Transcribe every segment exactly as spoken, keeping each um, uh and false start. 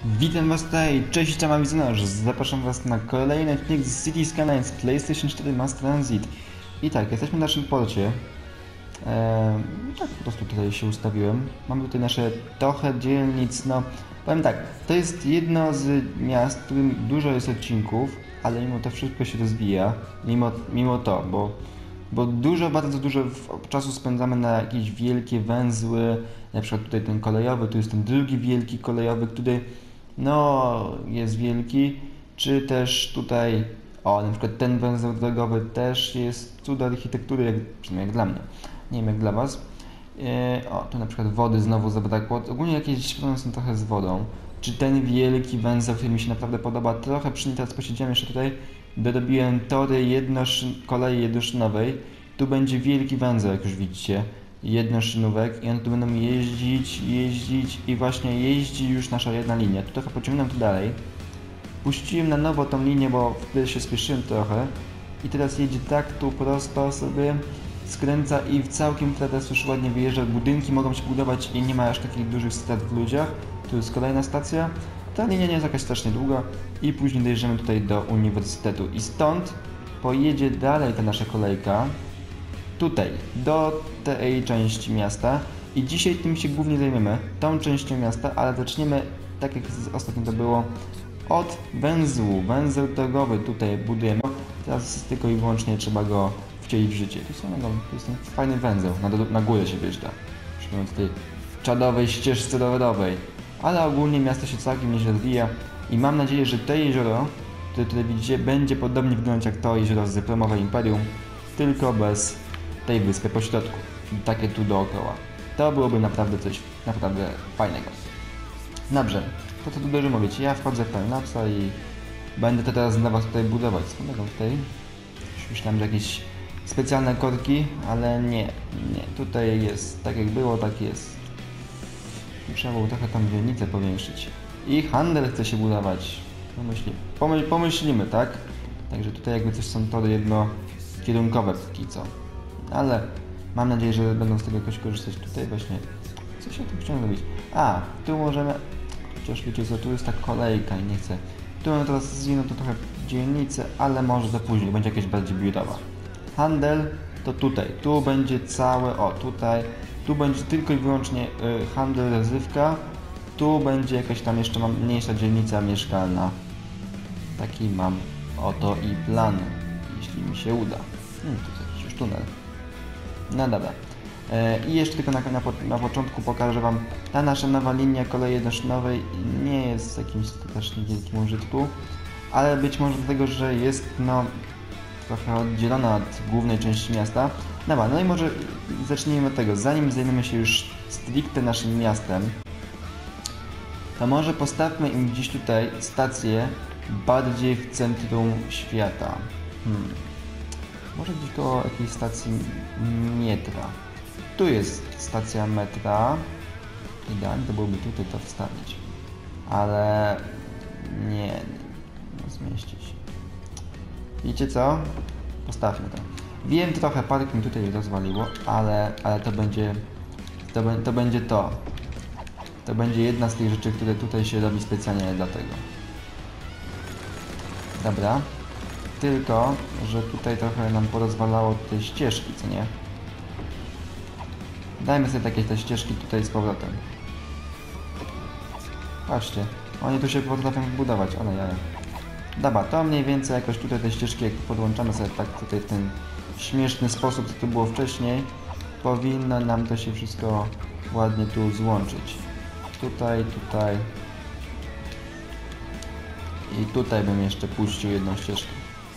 Witam was tutaj, cześć, tam Wizonoż. Zapraszam was na kolejny odcinek z City Skylines PlayStation cztery Mass Transit. I tak, jesteśmy w naszym porcie. Eee, tak po prostu tutaj się ustawiłem. Mamy tutaj nasze trochę dzielnic, no powiem tak, to jest jedno z miast, w którym dużo jest odcinków, ale mimo to wszystko się rozwija, mimo, mimo to, bo, bo dużo, bardzo dużo czasu spędzamy na jakieś wielkie węzły, na przykład tutaj ten kolejowy, tu jest ten drugi wielki kolejowy, który no jest wielki, czy też tutaj, o na przykład ten węzeł drogowy też jest cud architektury, jak, przynajmniej jak dla mnie, nie wiem jak dla was. E, o, tu na przykład wody znowu zabrakło, ogólnie jakieś problemy są trochę z wodą. Czy ten wielki węzeł, który mi się naprawdę podoba, trochę przy nim teraz posiedziałem jeszcze tutaj, dorobiłem tory jednoszyn, kolei jednoszynowej, tu będzie wielki węzeł, jak już widzicie, jednoszynówek i one tu będą jeździć, jeździć i właśnie jeździ już nasza jedna linia. Tu trochę pociągnę to dalej. Puściłem na nowo tą linię, bo wtedy się spieszyłem trochę i teraz jedzie tak tu prosto sobie, skręca i w całkiem teraz już ładnie wyjeżdża. Budynki mogą się budować i nie ma aż takich dużych strat w ludziach. Tu jest kolejna stacja. Ta linia nie jest jakaś strasznie długa i później dojeżdżamy tutaj do uniwersytetu i stąd pojedzie dalej ta nasza kolejka tutaj, do tej części miasta i dzisiaj tym się głównie zajmiemy, tą częścią miasta, ale zaczniemy, tak jak ostatnio to było, od węzłu, węzeł drogowy tutaj budujemy. Teraz tylko i wyłącznie trzeba go wcielić w życie. Tu, są, no, tu jest ten fajny węzeł, na, na górę się wjeżdża, przy tej czadowej ścieżce rowerowej, ale ogólnie miasto się całkiem nieźle rozwija i mam nadzieję, że to jezioro, które tutaj widzicie, będzie podobnie wyglądać jak to jezioro z Promowe Imperium, tylko bez tej wyspy po środku, takie tu dookoła. To byłoby naprawdę coś naprawdę fajnego. Dobrze, to co tu dużo mówić, ja wchodzę w timelapsa i będę to teraz dla was tutaj budować. Co tutaj? Myślałem, że jakieś specjalne korki, ale nie, nie. Tutaj jest tak jak było, tak jest. Trzeba było trochę tam dzielnicę powiększyć. I handel chce się budować. Pomyśli, pomyśl, pomyślimy, tak? Także tutaj jakby coś są tory jednokierunkowe póki co. Ale mam nadzieję, że będą z tego jakoś korzystać. Tutaj właśnie, coś ja tu chciałem zrobić. A, tu możemy, chociaż wiecie co, tu jest ta kolejka i nie chcę. Tu mamy teraz zwinąć to trochę dzielnicę, ale może za później, będzie jakieś bardziej biurowa. Handel to tutaj, tu będzie całe, o tutaj, tu będzie tylko i wyłącznie y, handel, rozrywka. Tu będzie jakaś tam jeszcze mam mniejsza dzielnica mieszkalna. Taki mam oto i plan, jeśli mi się uda. Hmm, tu jest jakiś już tunel. No dobra. E, I jeszcze tylko na, na, na początku pokażę wam, ta nasza nowa linia kolei jednoszynowej nie jest w jakimś strasznie wielkim użytku, ale być może dlatego, że jest no trochę oddzielona od głównej części miasta. Dobra, no i może zacznijmy od tego, zanim zajmiemy się już stricte naszym miastem, to może postawmy im gdzieś tutaj stację bardziej w centrum świata. Hmm. Może gdzieś koło jakiejś stacji metra. Tu jest stacja metra. Idealnie to byłoby tutaj to wstawić. Ale nie, nie, nie zmieści się. Wiecie co? Postawmy to. Wiem, trochę parking tutaj rozwaliło, ale, ale to będzie to, to będzie to. To będzie jedna z tych rzeczy, które tutaj się robi specjalnie dlatego. Dobra. Tylko, że tutaj trochę nam porozwalało te ścieżki, co nie? Dajmy sobie takie te ścieżki tutaj z powrotem. Patrzcie, oni tu się potrafią budować, ale jaja. Dobra, to mniej więcej jakoś tutaj te ścieżki, jak podłączamy sobie tak tutaj w ten śmieszny sposób, co tu było wcześniej, powinno nam to się wszystko ładnie tu złączyć. Tutaj, tutaj. I tutaj bym jeszcze puścił jedną ścieżkę.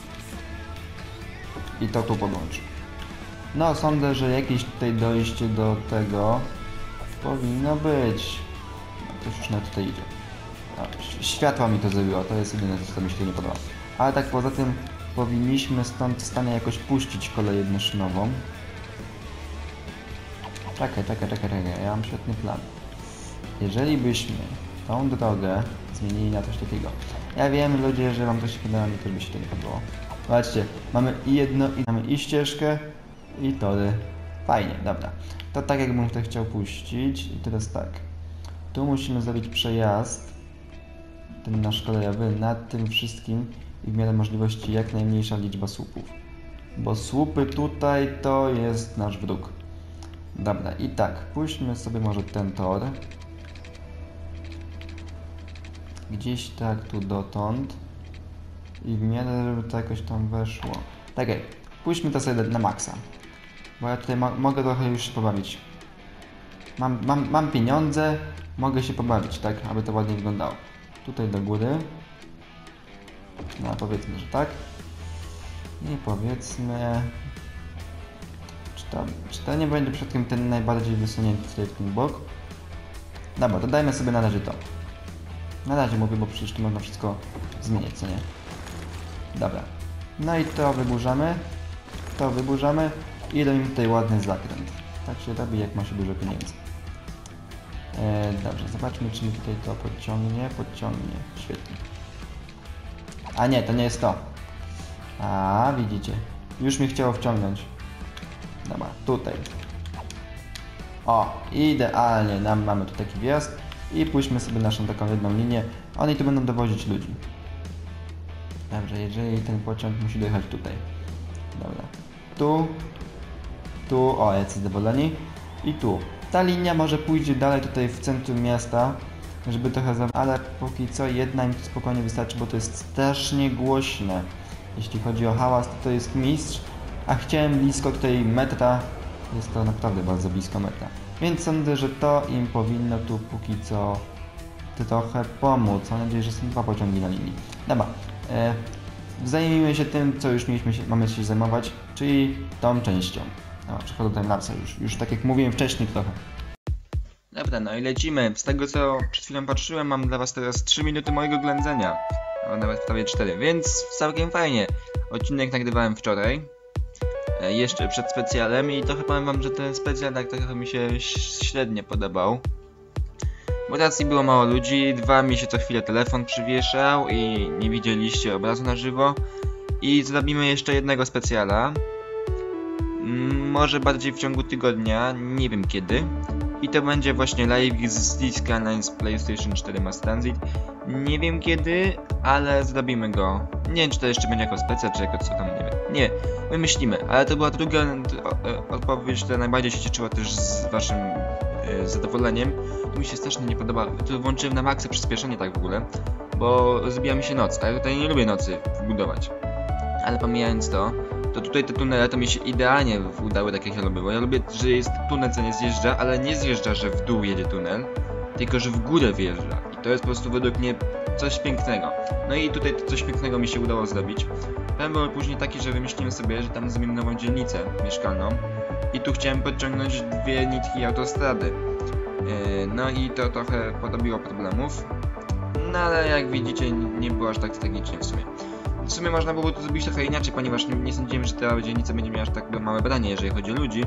I to tu podłączył. No, sądzę, że jakieś tutaj dojście do tego powinno być. No, ktoś już na tutaj idzie. No, światła mi to zrobiło, to jest jedyne, co mi się nie podoba. Ale tak poza tym powinniśmy stąd w stanie jakoś puścić kolej jednoszynową. Czekaj, czekaj, czekaj, czekaj, ja mam świetny plan. Jeżeli byśmy tą drogę zmienili na coś takiego. Ja wiem, ludzie, że wam to się podoba, mi też by się to nie podobało. Zobaczcie, mamy i jedno, i mamy i ścieżkę, i tory. Fajnie, dobra. To tak jakbym to chciał puścić. I teraz tak. Tu musimy zrobić przejazd ten nasz kolejowy nad tym wszystkim i w miarę możliwości jak najmniejsza liczba słupów. Bo słupy tutaj to jest nasz wróg. Dobra, i tak, puśćmy sobie może ten tor. Gdzieś tak tu dotąd. I w miarę, żeby to jakoś tam weszło. Tak, okay. Puśćmy to sobie na maksa. Bo ja tutaj mo mogę trochę już się pobawić. Mam, mam, mam pieniądze, mogę się pobawić, tak, aby to ładnie wyglądało. Tutaj do góry. No, powiedzmy, że tak. I powiedzmy... Czy to, czy to nie będzie przypadkiem ten najbardziej wysunięty tutaj w ten bok? Dobra, to dajmy sobie na razie to. Na razie mówię, bo przecież tu można wszystko zmienić, co nie? Dobra. No i to wyburzamy. To wyburzamy i robimy tutaj ładny zakręt. Tak się robi, jak ma się dużo pieniędzy. E, dobrze, zobaczmy, czy mi tutaj to podciągnie. Podciągnie. Świetnie. A nie, to nie jest to. A, widzicie. Już mi chciało wciągnąć. Dobra, tutaj. O, idealnie. Nam mamy tu taki wjazd. I pójdźmy sobie naszą taką jedną linię. Oni tu będą dowozić ludzi. Dobrze, jeżeli ten pociąg musi dojechać tutaj. Dobra. Tu. Tu. O, jacy zadowoleni. I tu. Ta linia może pójdzie dalej tutaj w centrum miasta, żeby trochę za... Ale póki co jedna im spokojnie wystarczy, bo to jest strasznie głośne. Jeśli chodzi o hałas, to to jest mistrz. A chciałem blisko tutaj metra. Jest to naprawdę bardzo blisko metra. Więc sądzę, że to im powinno tu póki co trochę pomóc. Mam nadzieję, że są dwa pociągi na linii. Dobra. E, zajmijmy się tym, co już mieliśmy się, mamy się zajmować, czyli tą częścią. Dobra, przechodzę do timelapsa już, już tak jak mówiłem wcześniej trochę. Dobra, no i lecimy. Z tego, co przed chwilą patrzyłem, mam dla was teraz trzy minuty mojego ględzenia. A nawet prawie cztery, więc całkiem fajnie. Odcinek nagrywałem wczoraj. E, jeszcze przed specjalem i trochę powiem wam, że ten specjal tak trochę mi się średnio podobał. Bo racji było mało ludzi, dwa mi się co chwilę telefon przywieszał i nie widzieliście obrazu na żywo. I zrobimy jeszcze jednego specjala. Może bardziej w ciągu tygodnia, nie wiem kiedy. I to będzie właśnie live z Cities Skylines PlayStation cztery Mass Transit. Nie wiem kiedy, ale zrobimy go. Nie wiem, czy to jeszcze będzie jako specjal, czy jako co tam, nie wiem. Nie, wymyślimy, ale to była druga odpowiedź, która najbardziej się cieszyła też z waszym e, zadowoleniem. To mi się strasznie nie podoba. Tu włączyłem na maksa przyspieszenie tak w ogóle, bo zbija mi się noc, a ja tutaj nie lubię nocy budować. Ale pomijając to, to tutaj te tunele to mi się idealnie udały tak jak ja lubię, bo ja lubię, że jest tunel, co nie zjeżdża, ale nie zjeżdża, że w dół jedzie tunel, tylko że w górę wjeżdża. I to jest po prostu według mnie coś pięknego. No i tutaj to coś pięknego mi się udało zrobić. Plan był później taki, że wymyśliłem sobie, że tam zrobimy nową dzielnicę mieszkalną i tu chciałem podciągnąć dwie nitki autostrady. Yy, no i to trochę porobiło problemów. No ale jak widzicie, nie było aż tak tragicznie w sumie. W sumie można było to zrobić trochę inaczej, ponieważ nie, nie sądziłem, że ta dzielnica będzie miała aż tak małe branie, jeżeli chodzi o ludzi.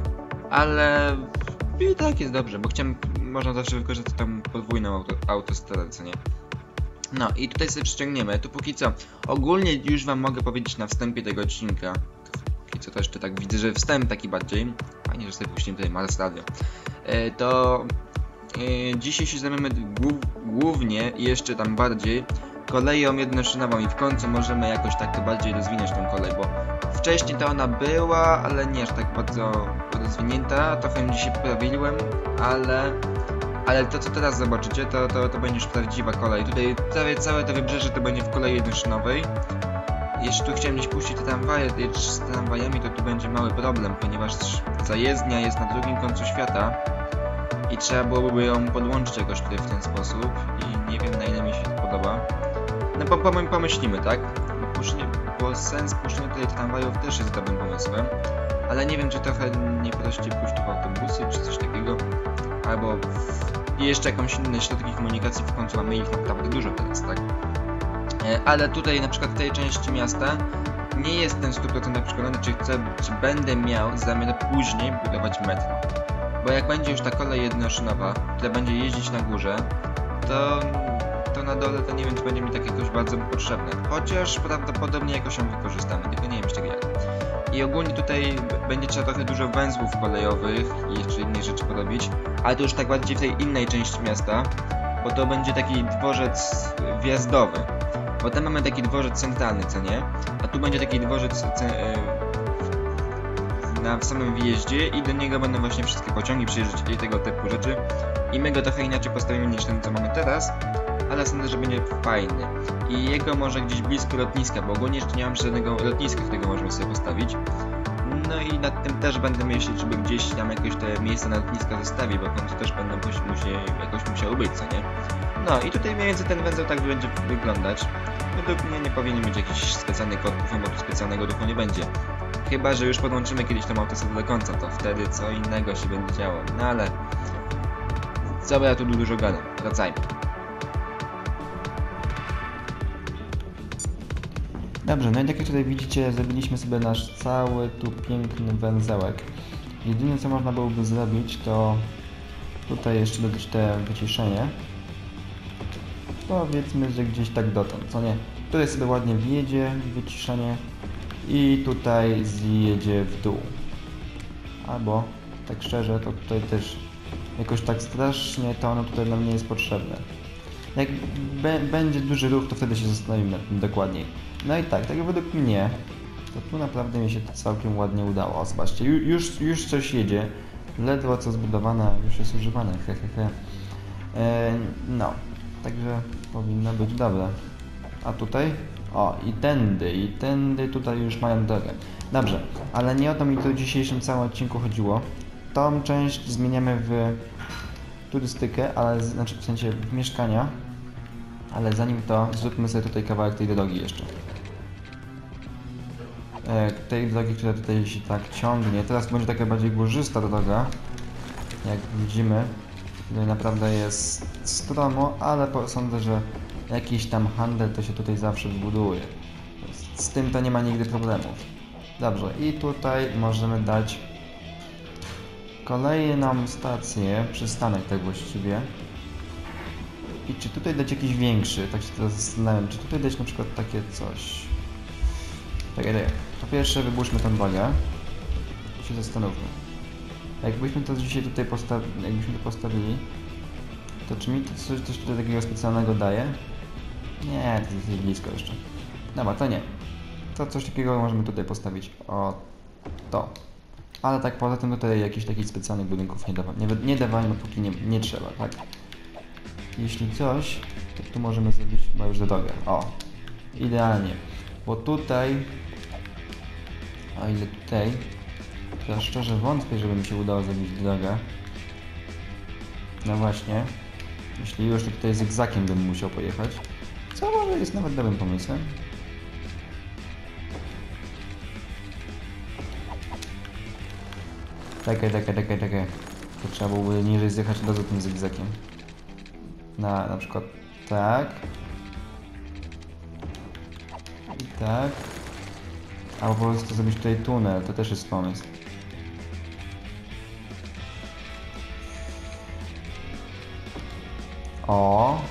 Ale i tak jest dobrze, bo chciałem, można zawsze wykorzystać tą podwójną auto, autostradę, co nie? No i tutaj sobie przyciągniemy, tu póki co. Ogólnie już wam mogę powiedzieć na wstępie tego odcinka. Póki co to jeszcze tak widzę, że wstęp taki bardziej. Fajnie, że sobie puściłem tutaj Mars Radio. E, to e, dzisiaj się zajmiemy głów, głównie i jeszcze tam bardziej koleją jednoszynową i w końcu możemy jakoś tak to bardziej rozwinąć tą kolej, bo wcześniej to ona była, ale nie aż tak bardzo rozwinięta, trochę ją dzisiaj poprawiłem, ale ale to co teraz zobaczycie, to, to, to będzie już prawdziwa kolej. Tutaj prawie całe to wybrzeże to będzie w kolei jednoszynowej. Jeśli tu chciałem gdzieś puścić te tramwaje, z tramwajami, to tu będzie mały problem, ponieważ zajezdnia jest na drugim końcu świata i trzeba byłoby ją podłączyć jakoś tutaj w ten sposób i nie wiem, na ile mi się to podoba. No po, po, pomyślimy, tak? Bo, pusznie, bo sens puszczenia tutaj tramwajów też jest dobrym pomysłem, ale nie wiem, czy trochę nie prościej pójść tu w autobusy, czy coś takiego, albo w, jeszcze jakąś inne środki komunikacji, w końcu mamy ich naprawdę dużo teraz, tak? E, ale tutaj na przykład w tej części miasta nie jestem sto procent przekonany, czy chcę, czy będę miał zamiar później budować metro. Bo jak będzie już ta kolej jednoszynowa, która będzie jeździć na górze, to to na dole to nie wiem, czy będzie mi tak jakoś bardzo potrzebne. Chociaż prawdopodobnie jakoś ją wykorzystamy, tylko nie wiem jeszcze jak. I ogólnie tutaj będzie trzeba trochę dużo węzłów kolejowych i jeszcze innej rzeczy porobić, ale to już tak bardziej w tej innej części miasta. bo to będzie taki dworzec wjazdowy. Bo tam mamy taki dworzec centralny, co nie? A tu będzie taki dworzec na w samym wjeździe i do niego będą właśnie wszystkie pociągi przyjeżdżać i tego typu rzeczy. I my go trochę inaczej postawimy niż ten, co mamy teraz, ale sądzę, że będzie fajny. I jego może gdzieś blisko lotniska, bo ogólnie jeszcze nie mam żadnego lotniska, którego możemy sobie postawić. No i nad tym też będę myśleć, żeby gdzieś tam jakoś te miejsca na lotniska zostawić, bo tam też będą musie, jakoś musiały być, co nie? No i tutaj mniej więcej ten węzeł tak będzie wyglądać. Według mnie nie powinien mieć jakichś specjalnych kotów, bo tu specjalnego duchu nie będzie. Chyba że już podłączymy kiedyś tą autostradę do końca, to wtedy co innego się będzie działo. No ale... Co by ja tu dużo gadam? Wracajmy. Dobrze, no i tak jak tutaj widzicie, zrobiliśmy sobie nasz cały tu piękny węzełek. Jedyne co można byłoby zrobić, to tutaj jeszcze dodać te wyciszenie. Powiedzmy, że gdzieś tak dotąd, co nie? Tutaj sobie ładnie wjedzie wyciszenie i tutaj zjedzie w dół. Albo, tak szczerze, to tutaj też jakoś tak strasznie to ono tutaj nam nie jest potrzebne. Jak będzie duży ruch, to wtedy się zastanowimy nad tym dokładniej. No i tak, tak według mnie, to tu naprawdę mi się to całkiem ładnie udało. O, zobaczcie, już, już coś jedzie, ledwo co zbudowane, już jest używane, hehehe. E, no, także powinno być dobre. A tutaj? O, i tędy, i tędy tutaj już mają drogę. Dobrze, ale nie o to mi tu w dzisiejszym całym odcinku chodziło. Tą część zmieniamy w turystykę, ale znaczy w sensie w mieszkania. Ale zanim to, zróbmy sobie tutaj kawałek tej drogi jeszcze. E, tej drogi, która tutaj się tak ciągnie. Teraz będzie taka bardziej górzysta droga. Jak widzimy, tutaj naprawdę jest stromo, ale sądzę, że jakiś tam handel to się tutaj zawsze wbuduje. Z tym to nie ma nigdy problemów. Dobrze, i tutaj możemy dać kolejną stację, przystanek tak właściwie. I czy tutaj dać jakiś większy? Tak się teraz zastanawiam, czy tutaj dać na przykład takie coś. Tak, tak. Po pierwsze wybórzmy tą wagę. I się zastanówmy. Jakbyśmy to dzisiaj tutaj postawili, jakbyśmy to postawili, to czy mi to coś, coś tutaj takiego specjalnego daje? Nie, to jest blisko jeszcze. Dobra, to nie. To coś takiego możemy tutaj postawić. O, to. Ale tak poza tym tutaj jakichś takich specjalnych budynków nie dawajmy, nie, nie dawajmy póki nie, nie trzeba, tak? Jeśli coś, to tu możemy zrobić chyba już drogę. O, idealnie. Bo tutaj, o ile tutaj, to ja szczerze wątpię, żeby mi się udało zrobić drogę. No właśnie. Jeśli już, to tutaj zygzakiem bym musiał pojechać. Co może jest nawet dobrym pomysłem. Czekaj, czekaj, czekaj, czekaj. To trzeba byłoby niżej zjechać od razu tym zygzakiem. Na, na przykład tak. I tak. Albo po prostu zrobić tutaj tunel, to też jest pomysł. O.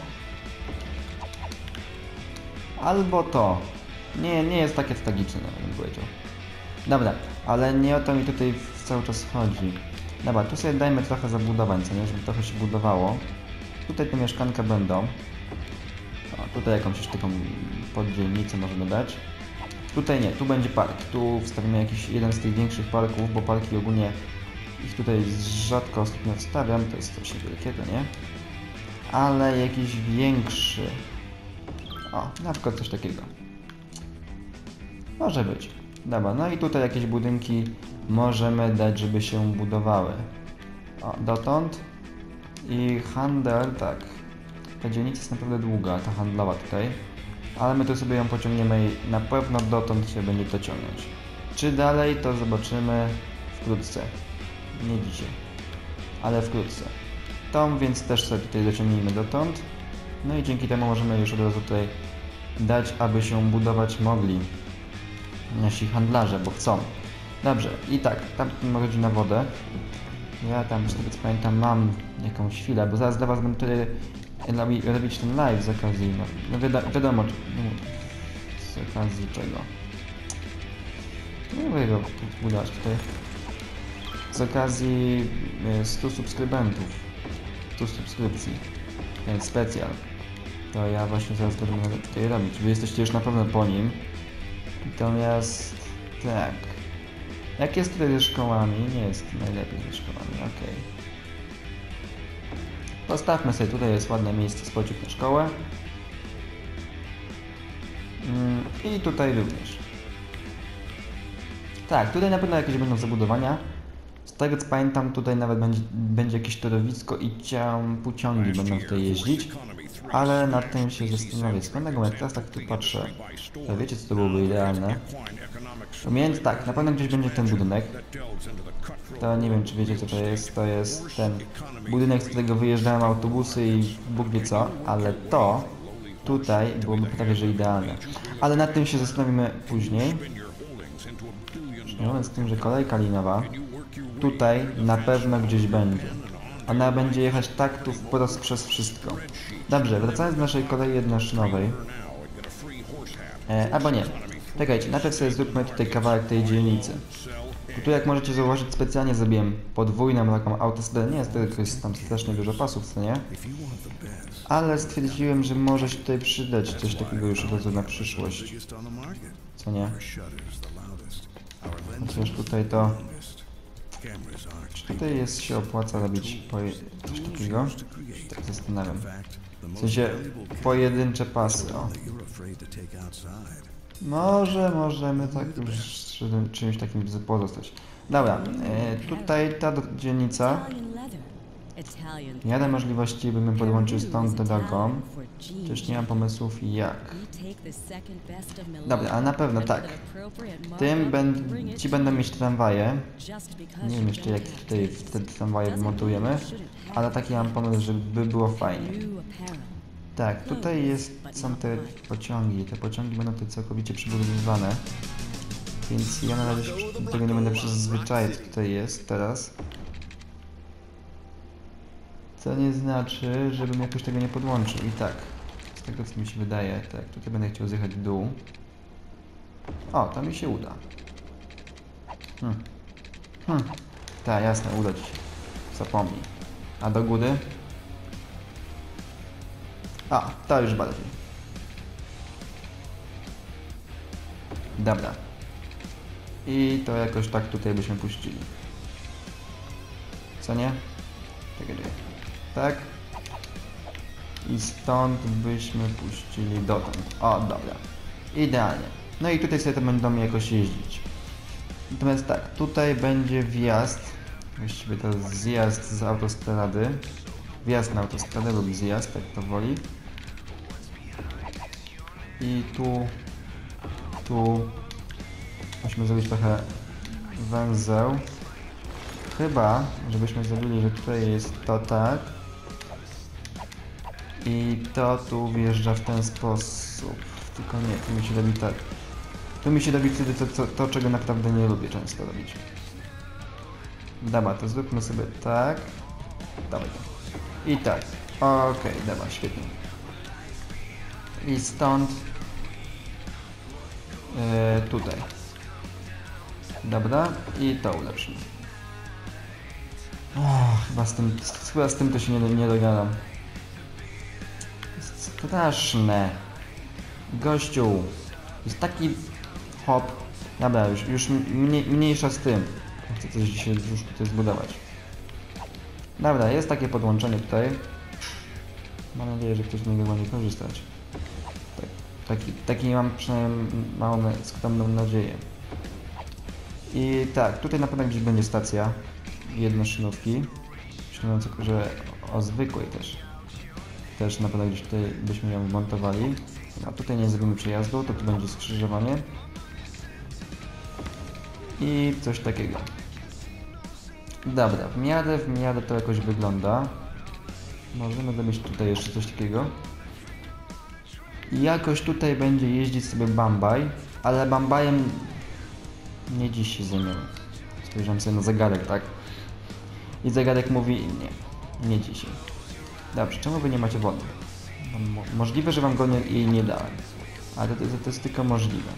Albo to. Nie, nie jest takie tragiczne, bym powiedział. Dobra, ale nie o to mi tutaj cały czas chodzi. Dobra, tu sobie dajmy trochę zabudowań, co nie, żeby trochę się budowało. Tutaj te mieszkanka będą. O, tutaj jakąś jeszcze taką poddzielnicę możemy dać. Tutaj nie, tu będzie park. Tu wstawimy jakiś jeden z tych większych parków, bo parki ogólnie ich tutaj rzadko ostatnio wstawiam, to jest coś wielkiego, nie? Ale jakiś większy. O, na przykład coś takiego. Może być. Dobra, no i tutaj jakieś budynki możemy dać, żeby się budowały. O, dotąd. I handel, tak. Ta dzielnica jest naprawdę długa, ta handlowa tutaj. Ale my tu sobie ją pociągniemy i na pewno dotąd się będzie to ciągnąć. Czy dalej, to zobaczymy wkrótce. Nie dzisiaj, ale wkrótce. Tą więc też sobie tutaj dociągnijmy dotąd. No i dzięki temu możemy już od razu tutaj dać, aby się budować mogli nasi handlarze, bo chcą. Dobrze, i tak, tam chodzi na wodę. Ja tam, z tego co pamiętam, mam jakąś chwilę, bo zaraz dla was będę tutaj robi, robić ten live z okazji, no, no wiadomo, wiadomo, z okazji czego. Nie mogę go budować tutaj. Z okazji stu subskrybentów, stu subskrypcji. ten specjal. To ja właśnie zaraz to będę tutaj robić. Wy jesteście już na pewno po nim. Natomiast... tak. Jak jest tutaj ze szkołami? Nie jest najlepiej ze szkołami, okej. Okay. Postawmy sobie, tutaj jest ładne miejsce z pociąg na szkołę. Mm, I tutaj również. Tak, tutaj na pewno jakieś będą zabudowania. Z tego co pamiętam, tutaj nawet będzie, będzie jakieś torowisko i cię, pociągi będą tutaj jeździć. Ale nad tym się zastanowię. Swoją drogą, jak teraz tak tu patrzę, to wiecie co to byłoby idealne? Więc tak, na pewno gdzieś będzie ten budynek. To nie wiem czy wiecie co to jest, to jest ten budynek, z którego wyjeżdżają autobusy i Bóg wie co, ale to tutaj byłoby prawie że idealne. Ale nad tym się zastanowimy później. Mówiąc z tym, że kolejka linowa tutaj na pewno gdzieś będzie. Ona będzie jechać tak tu wprost przez wszystko. Dobrze, wracając do naszej kolei jednoszynowej. E, albo nie. Czekajcie, najpierw sobie zróbmy tutaj kawałek tej dzielnicy. Tu jak możecie zauważyć, specjalnie zrobiłem podwójną taką autostradę. Nie jest tylko jest tam strasznie dużo pasów, co nie? Ale stwierdziłem, że może się tutaj przydać coś takiego już od razu na przyszłość. Co nie? Chociaż tutaj to... Czy tutaj jest, się opłaca robić coś takiego? Tak zastanawiam. W sensie pojedyncze pasy, o. Może możemy tak już czymś takim pozostać. Dobra, e, tutaj ta dzielnica. Jadę możliwości, bym podłączył stąd do drogą. Też nie mam pomysłów jak. Dobra, a na pewno tak. Tym ben, ci będą mieć tramwaje. Nie wiem jeszcze jak tutaj te tramwaje wymontujemy, ale taki mam pomysł, żeby było fajnie. Tak, tutaj jest, są te pociągi. Te pociągi będą tutaj całkowicie przybudowywane. Więc ja na razie się tego nie będę przyzwyczaić, co tutaj jest teraz. Co nie znaczy, żebym jakoś tego nie podłączył. I tak, z tego co mi się wydaje, tak, tutaj będę chciał zjechać w dół. O, to mi się uda. Hmm. Hmm. Tak, jasne, uda ci się. Zapomnij. A do góry? A, to już bardziej. Dobra. I to jakoś tak tutaj byśmy puścili. Co nie? Czekaj, czekaj. Tak. I stąd byśmy puścili dotąd. O, dobra. Idealnie. No i tutaj sobie to będą jakoś jeździć. Natomiast tak, tutaj będzie wjazd. Właściwie to zjazd z autostrady. Wjazd na autostradę lub zjazd, jak to woli. I tu... Tu... Musimy zrobić trochę węzeł. Chyba, żebyśmy zrobili, że tutaj jest to tak. I to tu wjeżdża w ten sposób. Tylko nie, tu mi się robi tak. Tu mi się robi wtedy to, to, to, czego naprawdę nie lubię często robić. Dobra, to zróbmy sobie tak. Dawaj. I tak. Okej, okay, dobra, świetnie. I stąd... Yy, tutaj. Dobra, i to ulepszymy. Oh, chyba z tym, chyba z tym to się nie, nie dogadam. Jest straszne. Gościu. Jest taki hop. Dobra, już, już mniej, mniejsza z tym. Chcę coś dzisiaj już tutaj zbudować. Dobra, jest takie podłączenie tutaj. Mam nadzieję, że ktoś z niego będzie korzystać. Tak, taki, taki mam przynajmniej małą, skromną nadzieję. I tak, tutaj na pewno gdzieś będzie stacja jednoszynówki. Myślę, że o zwykłej też. Też na pewno gdzieś tutaj byśmy ją wmontowali. A tutaj nie zrobimy przejazdu, to tu będzie skrzyżowanie. I coś takiego. Dobra, w miarę, w miarę to jakoś wygląda. Możemy zrobić tutaj jeszcze coś takiego. I jakoś tutaj będzie jeździć sobie Bambaj, ale Bambajem nie dziś się zajmiemy. Spojrzałem sobie na zegarek, tak? I zegarek mówi nie, nie dzisiaj. Dobrze, czemu wy nie macie wody? Mo możliwe, że wam go nie, jej nie dałem. Ale to, to, to jest tylko możliwe.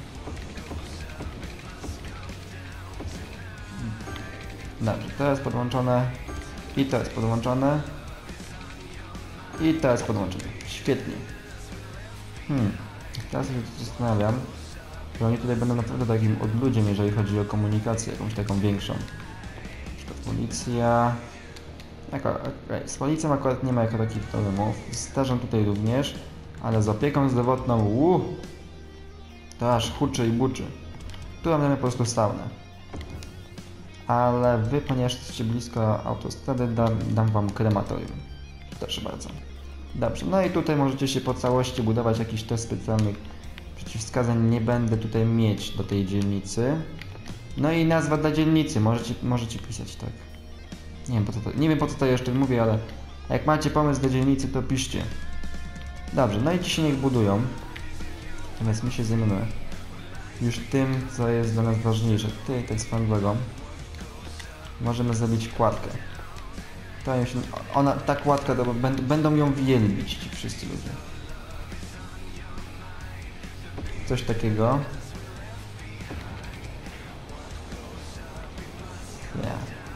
Dobrze, to jest podłączone. I to jest podłączone. I teraz podłączymy. Świetnie. Hmm. Teraz się zastanawiam, że oni tutaj będą naprawdę takim odludziem, jeżeli chodzi o komunikację, jakąś taką większą. Na przykład policja... Jako, okay. Z policją akurat nie ma jako takich problemów. Z strażą tutaj również, ale z opieką zdrowotną, uuu, to aż huczy i buczy. Tu mamy po prostu saunę. Ale wy, ponieważ jesteście blisko autostrady, dam, dam wam krematorium. Proszę bardzo. Dobrze, no i tutaj możecie się po całości budować jakiś test specjalnych przeciwwskazań. Nie będę tutaj mieć do tej dzielnicy. No i nazwa dla dzielnicy, możecie, możecie pisać tak. Nie wiem, po co to, nie wiem po co to jeszcze mówię, ale jak macie pomysł do dzielnicy, to piszcie. Dobrze, no i ci się niech budują. Natomiast my się zajmiemy już tym, co jest dla nas ważniejsze. Tutaj tak swoją drogą możemy zrobić kładkę. To się, ona, ta kładka, to będą, będą ją wielbić ci wszyscy ludzie. Coś takiego. Nie.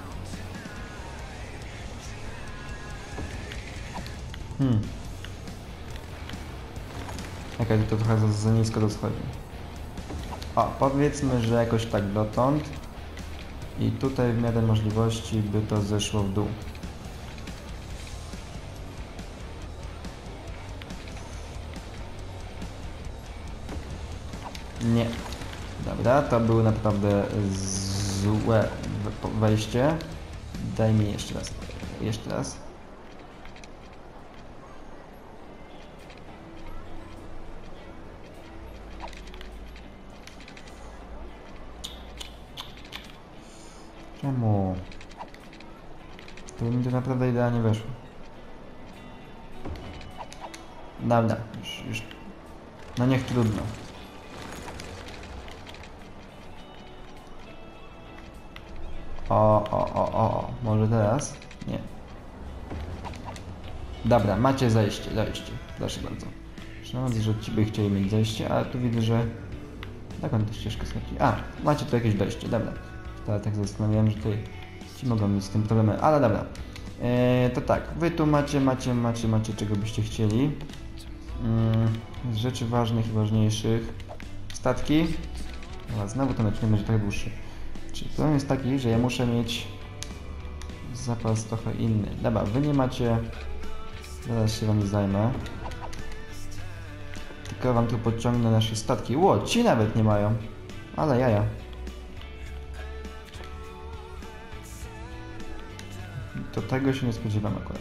Hmm. Jakaś to trochę za, za nisko to schodzi. O, powiedzmy, że jakoś tak dotąd. I tutaj w miarę możliwości by to zeszło w dół. Nie. Dobra, to było naprawdę złe wejście. Daj mi jeszcze raz. Jeszcze raz. Czemu? To mi to naprawdę idealnie weszło. Dobra, już, już. No niech trudno. O, o, o, o, o, może teraz? Nie. Dobra, macie zejście, zejście. Proszę bardzo. Szanowni, że ci by chcieli mieć zejście, ale tu widzę, że... Tak on tę ścieżkę schodzi. A, macie tu jakieś dojście, dobra. To tak zastanawiałem, że tutaj ci mogą mieć z tym problemy, ale dobra. Eee, to tak, wy tu macie, macie, macie, macie czego byście chcieli. Eee, z rzeczy ważnych i ważniejszych. Statki. Dobra, znowu ten odcinek będzie trochę dłuższy. Czyli problem jest taki, że ja muszę mieć zapas trochę inny. Dobra, wy nie macie... Zaraz się wam zajmę. Tylko wam tu podciągnę nasze statki. Ło, ci nawet nie mają. Ale jaja. To tego się nie spodziewam akurat.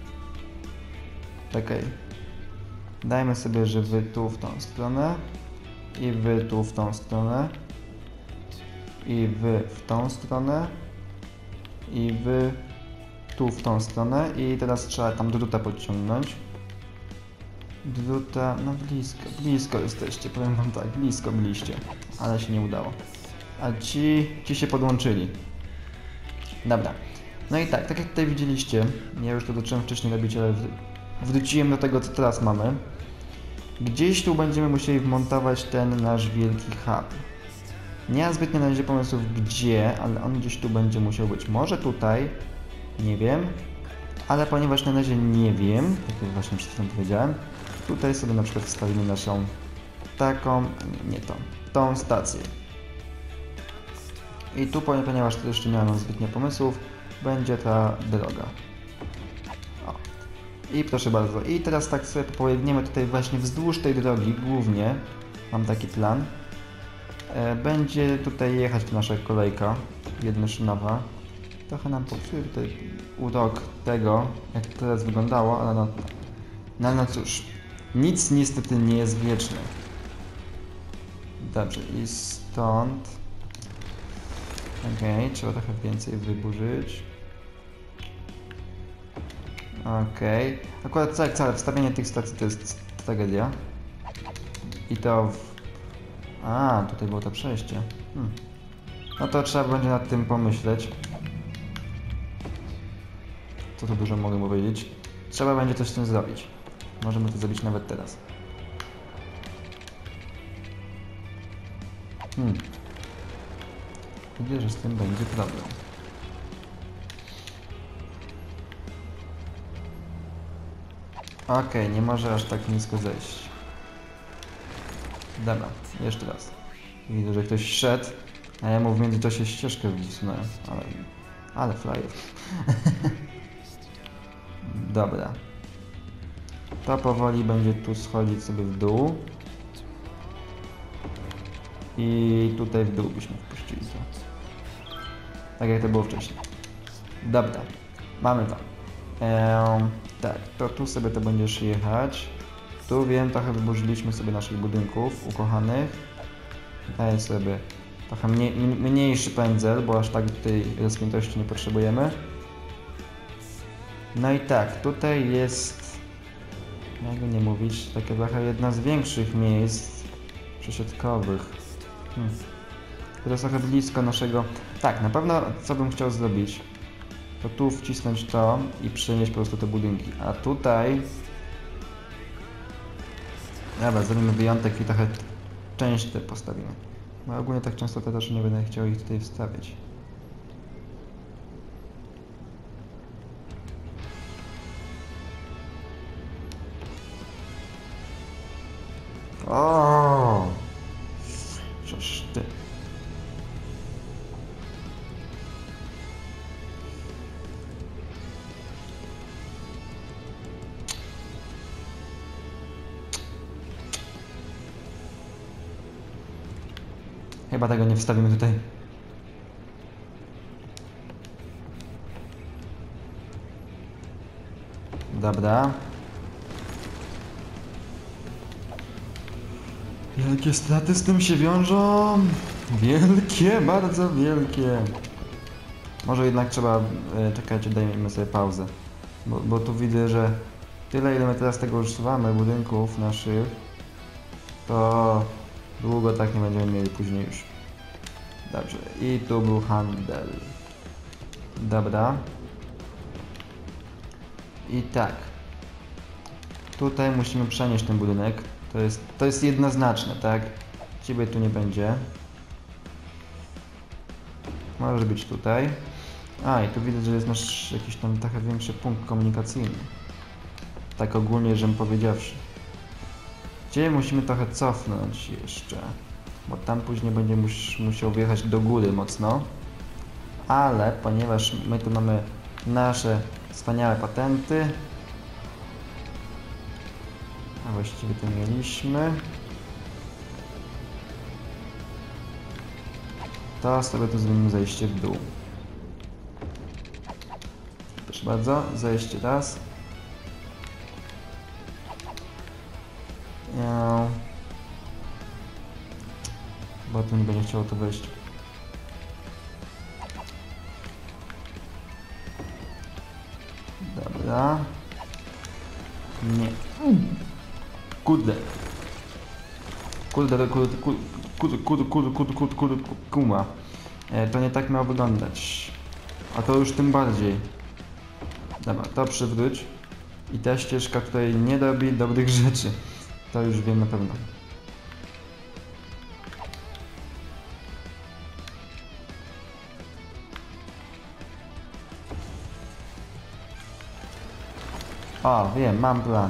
Okej. Okay. Dajmy sobie, że wy tu w tą stronę. I wy tu w tą stronę. I wy w tą stronę. I wy tu w tą stronę. I teraz trzeba tam druta podciągnąć. Druta, no blisko, blisko jesteście, powiem wam tak, blisko byliście, ale się nie udało. A ci, ci się podłączyli. Dobra. No i tak, tak jak tutaj widzieliście, ja już to zacząłem wcześniej robić, ale wróciłem do tego, co teraz mamy. Gdzieś tu będziemy musieli wmontować ten nasz wielki hub. Nie mam zbytnio na razie pomysłów gdzie, ale on gdzieś tu będzie musiał być. Może tutaj, nie wiem, ale ponieważ na razie nie wiem, tak jak właśnie przed chwilą powiedziałem, tutaj sobie na przykład wstawimy naszą taką, nie tą, tą stację. I tu, ponieważ tu jeszcze nie mam zbytnio pomysłów, będzie ta droga. O. I proszę bardzo, i teraz tak sobie pobiegniemy tutaj właśnie wzdłuż tej drogi, głównie, mam taki plan. E, będzie tutaj jechać nasza kolejka jednoszynowa. Trochę nam popsuje tutaj urok tego, jak to teraz wyglądało, ale no, no, no cóż, nic niestety nie jest wieczne. Dobrze, i stąd... Okej, okay, trzeba trochę więcej wyburzyć. Okej, okay. Akurat całe, całe wstawienie tych stacji to jest tragedia. I to... W... A, tutaj było to przejście. Hmm. No to trzeba będzie nad tym pomyśleć. Co tu dużo mogę powiedzieć. Trzeba będzie coś z tym zrobić. Możemy to zrobić nawet teraz. Hmm. Widzę, że z tym będzie problem. Okej, okay, nie może aż tak nisko zejść. Dobra, jeszcze raz. Widzę, że ktoś szedł, a ja mu w międzyczasie ścieżkę wcisnąłem, ale... ale frajer. Dobra. To powoli będzie tu schodzić sobie w dół. I tutaj w dół byśmy wpuścili to. Tak jak to było wcześniej. Dobra, mamy to. Eee, tak, to tu sobie to będziesz jechać. Tu wiem, trochę wyburzyliśmy sobie naszych budynków ukochanych. Daję sobie trochę mniej, mniejszy pędzel, bo aż tak tej rozpiętości nie potrzebujemy. No i tak, tutaj jest, jakby nie mówić, taka trochę jedna z większych miejsc przesiadkowych. Hmm. To jest trochę blisko naszego... Tak, na pewno co bym chciał zrobić, to tu wcisnąć to i przenieść po prostu te budynki. A tutaj... Dobra, zrobimy wyjątek i trochę część te postawimy. No ogólnie tak często to też nie będę chciał ich tutaj wstawiać. O, Cóż ty. Chyba tego nie wstawimy tutaj. Dobra. Wielkie straty z tym się wiążą. Wielkie, bardzo wielkie. Może jednak trzeba... E, czekajcie, dajmy sobie pauzę. Bo, bo tu widzę, że tyle ile my teraz tego używamy, budynków naszych, to długo tak nie będziemy mieli później już. Dobrze, i tu był handel. Dobra. I tak. Tutaj musimy przenieść ten budynek. To jest, to jest jednoznaczne, tak? Ciebie tu nie będzie. Możesz być tutaj. A, i tu widać, że jest nasz jakiś tam trochę większy punkt komunikacyjny. Tak ogólnie, żem powiedziawszy. Gdzie musimy trochę cofnąć jeszcze. Bo tam później będzie mus, musiał wjechać do góry mocno. Ale ponieważ my tu mamy nasze wspaniałe patenty, a właściwie to mieliśmy, to sobie tu zrobimy zejście w dół. Proszę bardzo, zejście raz. Ja... Bo tu nie będzie chciało to wejść. Dobra. Nie. Kurde. Kurde, kurde, kurde, kurde, kurde, kurde, kurde, kurde, kurde, kuma. E, to nie tak miało wyglądać. A to już tym bardziej. Dobra, to przywróć. I ta ścieżka tutaj nie robi dobrych rzeczy. To już wiem na pewno. O, wiem, mam plan.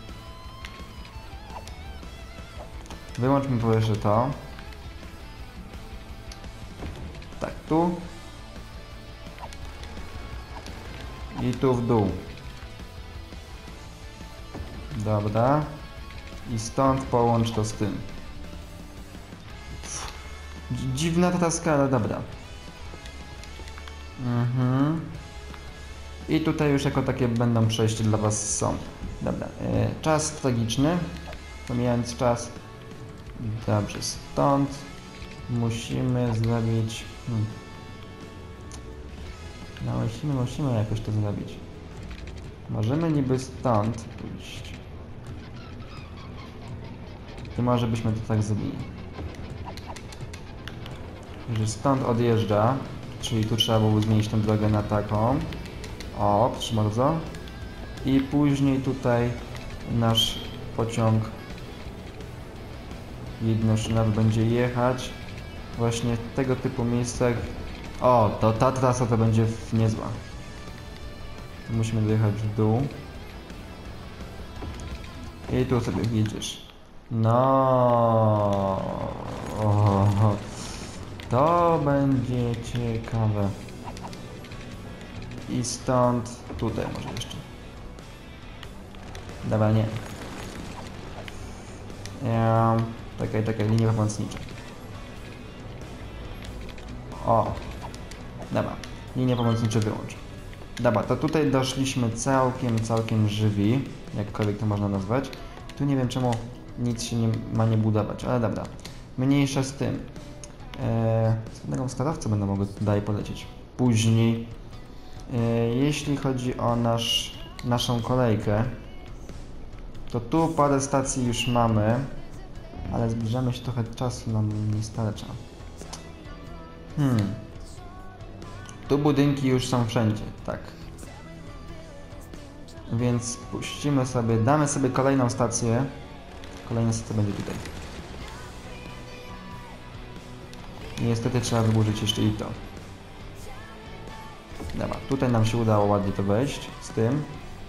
Wyłączmy po jeszcze to. Tak, tu. I tu w dół. Dobra. I stąd połącz to z tym. Pff, dziwna ta skala, dobra. Mhm. I tutaj już jako takie będą przejście dla was są. Dobra, e, czas tragiczny. Pomijając czas. Dobrze, stąd musimy zrobić... Hmm. No musimy, musimy jakoś to zrobić. Możemy niby stąd pójść. I może byśmy to tak zrobili. Że stąd odjeżdża, czyli tu trzeba było zmienić tę drogę na taką. O, proszę bardzo. I później tutaj nasz pociąg jednoszynowy będzie jechać właśnie w tego typu miejscach. O, to ta trasa to będzie niezła. Tu musimy dojechać w dół. I tu sobie jedziesz. No, o, to będzie ciekawe. I stąd tutaj może jeszcze. Dobra, nie. Ja, taka, taka linia pomocnicza. O, dobra. Linię pomocniczą wyłącz. Dobra, to tutaj doszliśmy całkiem, całkiem żywi, jakkolwiek to można nazwać. Tu nie wiem czemu nic się nie ma nie budować, ale dobra. Mniejsza z tym. Eee, z jednego starowca będę mogły dalej polecieć. Później, eee, jeśli chodzi o nasz, naszą kolejkę, to tu parę stacji już mamy, ale zbliżamy się trochę czasu, nam nie starcza. Hmm. Tu budynki już są wszędzie, tak. Więc puścimy sobie, damy sobie kolejną stację. Kolejna stacja będzie tutaj. Niestety trzeba wyburzyć jeszcze i to. Dobra, tutaj nam się udało ładnie to wejść z tym.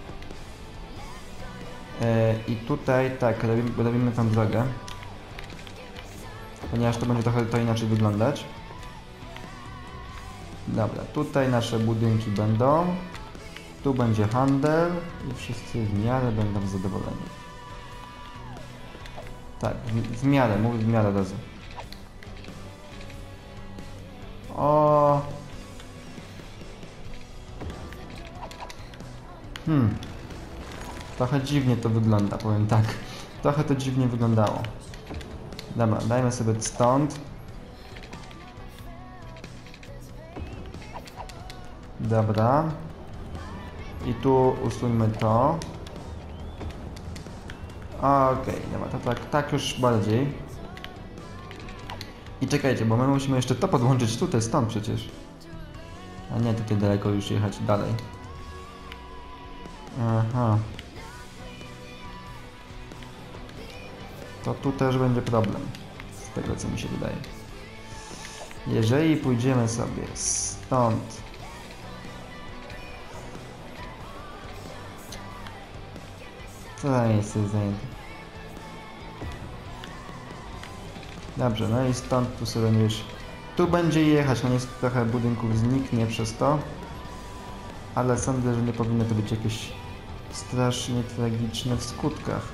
Yy, I tutaj tak, robimy, robimy tam drogę. Ponieważ to będzie trochę to inaczej wyglądać. Dobra, tutaj nasze budynki będą. Tu będzie handel i wszyscy w miarę będą zadowoleni. Tak, w, w miarę, mówię w miarę razu. O. Hmm. Trochę dziwnie to wygląda, powiem tak. Trochę to dziwnie wyglądało. Dobra, dajmy sobie stąd. Dobra. I tu usuńmy to. Okej, okay, dobra, to tak, tak już bardziej. I czekajcie, bo my musimy jeszcze to podłączyć tutaj, stąd przecież. A nie, tutaj daleko już jechać dalej. Aha. To tu też będzie problem. Z tego co mi się wydaje. Jeżeli pójdziemy sobie stąd. Co za miejsce jest zajęte? Dobrze, no i stąd tu sobie będziesz... Tu będzie jechać, no niestety trochę budynków zniknie przez to. Ale sądzę, że nie powinno to być jakieś strasznie tragiczne w skutkach.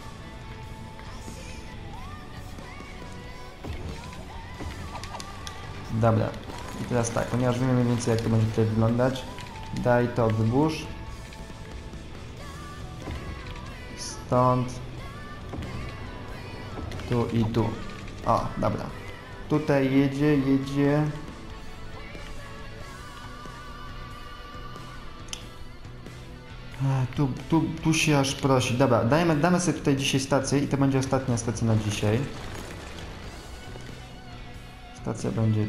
Dobra, i teraz tak, ponieważ wiemy mniej więcej jak to będzie tutaj wyglądać, daj to wyburz. Stąd. Tu i tu. O, dobra. Tutaj jedzie, jedzie. Tu, tu, tu się aż prosi. Dobra, dajmy, damy sobie tutaj dzisiaj stację i to będzie ostatnia stacja na dzisiaj. Stacja będzie...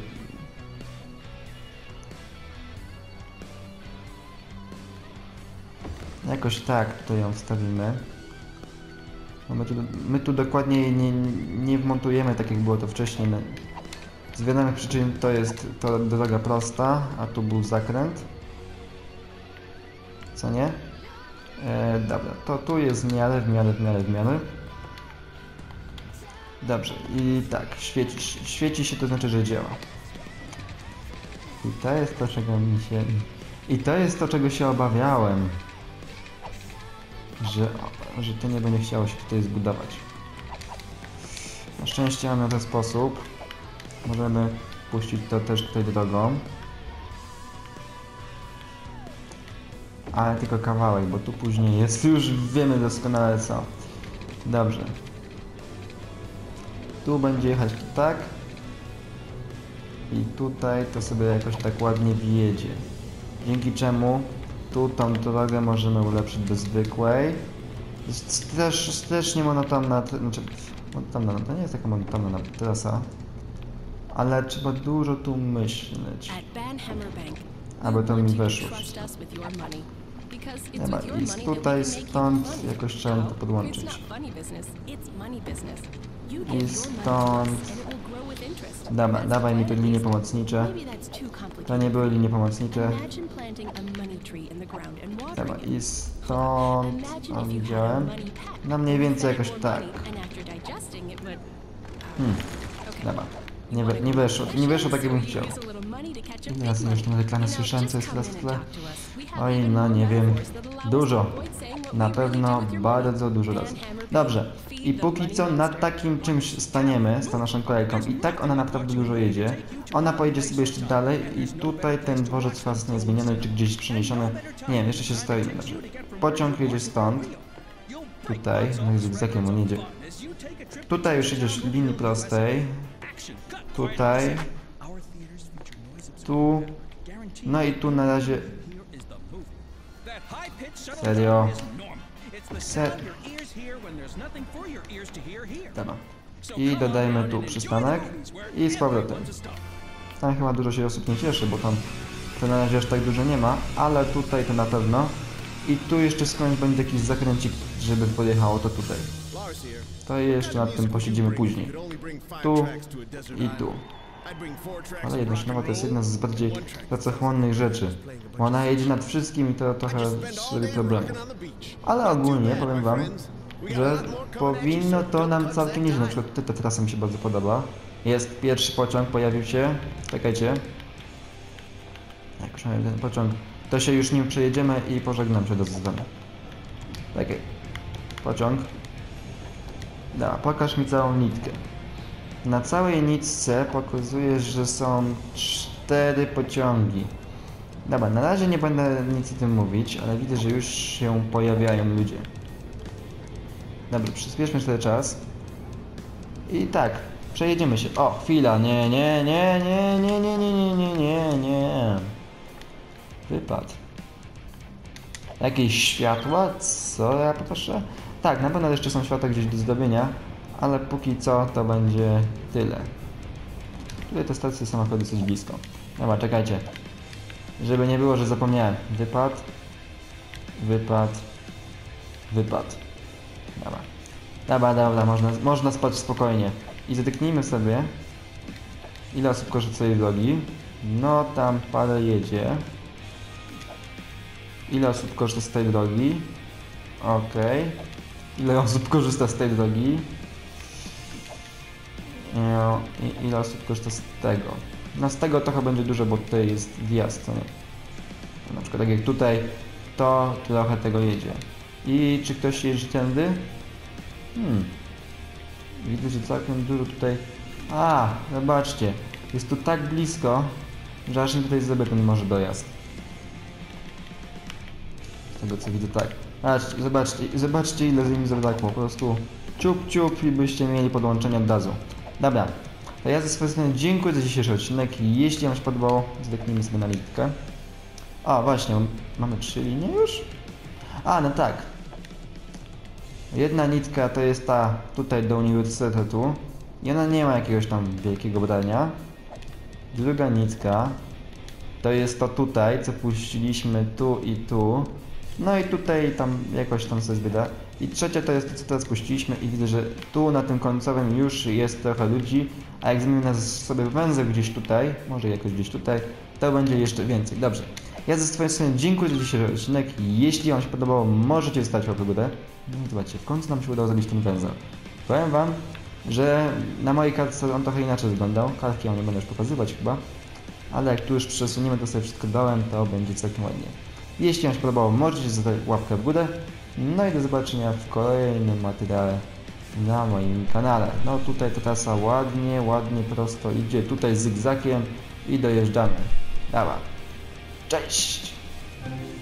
Jakoś tak tutaj ją wstawimy. No my, tu, my tu dokładnie nie, nie wmontujemy tak jak było to wcześniej. Z wiadomych przyczyn to jest to droga prosta, a tu był zakręt. Co nie? E, dobra, to tu jest w miarę, w miarę, w miarę, w miarę. Dobrze, i tak, świeci, świeci się, to znaczy, że działa. I to jest to, czego mi się... I to jest to, czego się obawiałem. Że, że to nie będzie chciało się tutaj zbudować. Na szczęście mamy na ten sposób. Możemy puścić to też tutaj drogą. Ale tylko kawałek, bo tu później jest, już wiemy doskonale co. Dobrze. Tu będzie jechać tak. I tutaj to sobie jakoś tak ładnie wjedzie. Dzięki czemu tu tą drogę możemy ulepszyć do zwykłej. Jest stresz, strasznie monotonna, znaczy monotonna, to nie jest taka monotonna trasa. Ale trzeba dużo tu myśleć, aby to mi weszło. Dobra, i tutaj stąd jakoś trzeba to podłączyć. I stąd... Dobra, dawaj mi tu linie pomocnicze. To nie były linie pomocnicze. Dobra, i stąd... O, widziałem. No mniej więcej jakoś tak. Hmm, dobra. Nie, we, nie weszło, nie weszło tak jakbym chciał. Ile razy już tą reklamę słyszałem, co jest teraz w tle? Oj, no nie wiem. Dużo. Na pewno bardzo dużo razy. Dobrze. I póki co na takim czymś staniemy z tą naszą kolejką. I tak ona naprawdę dużo jedzie. Ona pojedzie sobie jeszcze dalej i tutaj ten dworzec fast nie zmieniony, czy gdzieś przeniesiony. Nie wiem, jeszcze się stoi. Znaczy, pociąg jedzie stąd. Tutaj. No i zygzakiem on jedzie. Tutaj już jedziesz linii prostej. Tutaj. Tu. No i tu na razie... Serio. Se... Dobra. I dodajmy tu przystanek. I z powrotem. Tam chyba dużo się osób nie cieszy, bo tam to na razie aż tak dużo nie ma, ale tutaj to na pewno. I tu jeszcze skądś będzie jakiś zakręcik, żeby podjechało to tutaj. To jeszcze nad tym posiedzimy później. Tu i tu. Ale jednoszynowa to jest jedna z bardziej pracochłonnych rzeczy. Bo ona jedzie nad wszystkim i to trochę robi problemy. Ale ogólnie powiem wam, że powinno to nam całkiem nieźle. Na przykład tutaj ta trasa mi się bardzo podoba. Jest pierwszy pociąg, pojawił się. Czekajcie. Jak już mamy ten pociąg, to się już nim przejedziemy i pożegnam się do zadania. Okej. Pociąg. Da, pokaż mi całą nitkę. Na całej nitce pokazuje, że są cztery pociągi. Dobra, na razie nie będę nic o tym mówić, ale widzę, że już się pojawiają ludzie. Dobra, przyspieszmy sobie czas. I tak, przejedziemy się. O, chwila, nie, nie, nie, nie, nie, nie, nie, nie, nie, nie, nie. Wypad. Jakieś światła? Co ja poproszę? Tak, na pewno jeszcze są światła gdzieś do zdobienia, ale póki co to będzie tyle. Tutaj te stacje są akurat dosyć blisko. Dobra, czekajcie. Żeby nie było, że zapomniałem. Wypad. Wypad. Wypad. Dobra. Dobra, dobra, można, można spać spokojnie. I zatyknijmy sobie, ile osób korzysta z tej drogi. No tam parę jedzie. Ile osób korzysta z tej drogi? Okej. Okay. Ile osób korzysta z tej drogi? No, i ile osób korzysta z tego? No z tego trochę będzie dużo, bo tutaj jest wjazd, co nie? Na przykład tak jak tutaj, to trochę tego jedzie. I czy ktoś jeździ tędy? Hmm. Widzę, że całkiem dużo tutaj... A, zobaczcie. Jest tu tak blisko, że aż nie tutaj zrobię ten może dojazd. Z tego co widzę, tak. Zobaczcie, zobaczcie, zobaczcie ile z nimi zabrakło. Po prostu ciup ciup i byście mieli podłączenie od razu. Dobra. To ja ze swojej strony dziękuję za dzisiejszy odcinek. Jeśli wam się podobało, zdechnijmy sobie na litkę. A, właśnie, mamy trzy linie już? A, no tak. Jedna nitka to jest ta tutaj do uniwersytetu. I ona nie ma jakiegoś tam wielkiego badania. Druga nitka to jest to tutaj, co puściliśmy tu i tu. No i tutaj tam jakoś tam sobie zbyda. I trzecia to jest to, co teraz puściliśmy i widzę, że tu na tym końcowym już jest trochę ludzi. A jak zmienimy sobie węzeł gdzieś tutaj, może jakoś gdzieś tutaj, to będzie jeszcze więcej. Dobrze. Ja ze swojej strony dziękuję za dzisiejszy odcinek. Jeśli wam się podobało, możecie zostawić łapkę w górę. No i zobaczcie, w końcu nam się udało zrobić ten węzeł. Powiem wam, że na mojej kartce on trochę inaczej wyglądał. Kartki ja nie będę już pokazywać chyba. Ale jak tu już przesuniemy to sobie wszystko dołem, to będzie całkiem ładnie. Jeśli wam się podobało, możecie zostawić łapkę w górę. No i do zobaczenia w kolejnym materiale na moim kanale. No tutaj ta trasa ładnie, ładnie prosto idzie. Tutaj zygzakiem i dojeżdżamy. Dobra. Cześć!